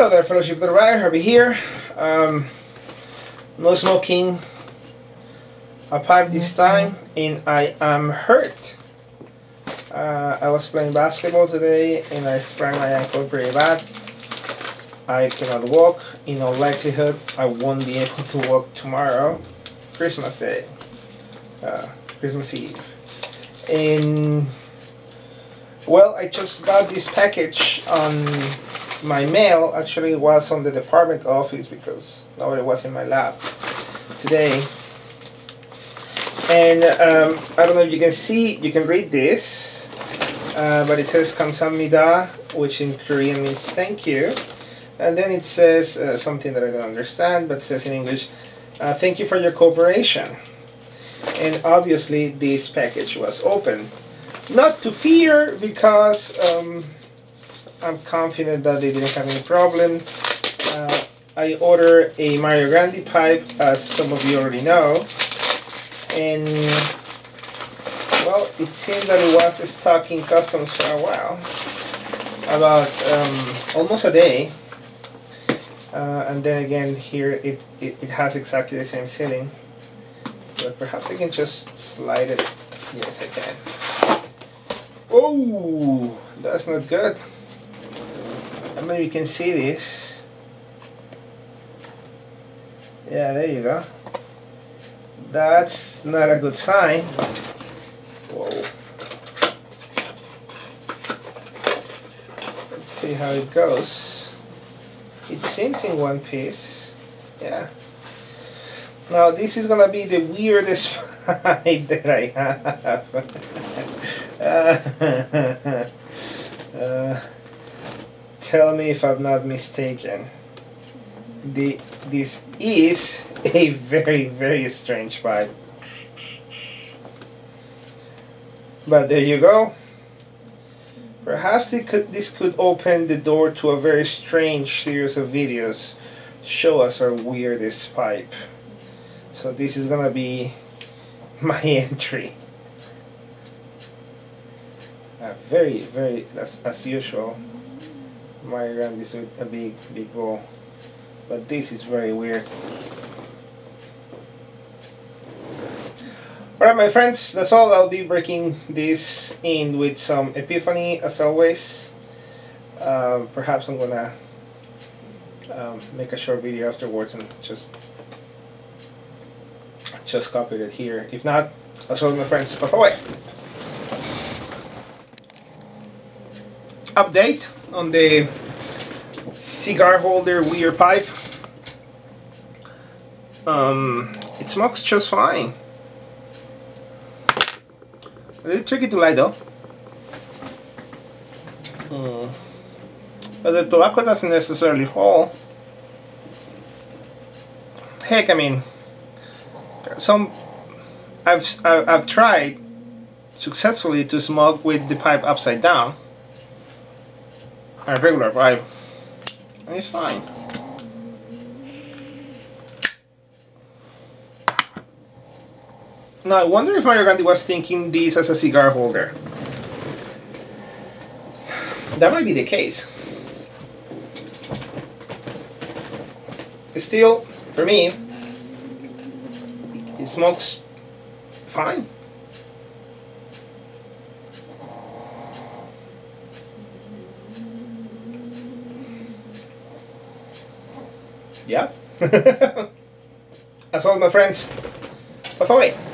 Hello there, Fellowship of the Rider, Harvey here. No smoking a pipe this time, and I am hurt. I was playing basketball today and I sprained my ankle pretty bad. I cannot walk. In all likelihood, I won't be able to walk tomorrow, Christmas Day, Christmas Eve. And well, I just got this package on my mail. Actually, it was on the department office because nobody was in my lab today. And I don't know if you can see, you can read this, but it says 감사합니다, which in Korean means thank you. And then it says something that I don't understand, but it says in English, thank you for your cooperation. And obviously this package was open. Not to fear, because I'm confident that they didn't have any problem. I ordered a Mario Grandi pipe, as some of you already know. And well, it seemed that it was stuck in customs for a while. About almost a day. And then again here it has exactly the same sealing. But perhaps I can just slide it. Yes, I can. Oh, that's not good. I don't know if you can see this. Yeah, there you go. That's not a good sign. Whoa. Let's see how it goes. It seems in one piece. Yeah. Now this is gonna be the weirdest pipe that I have. Tell me if I'm not mistaken. This is a very, very strange pipe. But there you go. Perhaps this could open the door to a very strange series of videos. Show us our weirdest pipe. So this is gonna be my entry. Very, very, as usual. Mario Grandi is with a big bowl. But this is very weird. Alright, my friends, that's all. I'll be breaking this in with some epiphany, as always. Perhaps I'm gonna make a short video afterwards and just copy it here. If not, that's all, my friends. Puff away. Update on the cigar holder weird pipe. It smokes just fine. A little tricky to light though. But the tobacco doesn't necessarily fall. Heck, I mean, I've tried successfully to smoke with the pipe upside down. A regular pipe, and it's fine. Now I wonder if Mario Grandi was thinking this as a cigar holder. That might be the case. Still, for me, it smokes fine. Yeah. That's all, my friends. Puff away.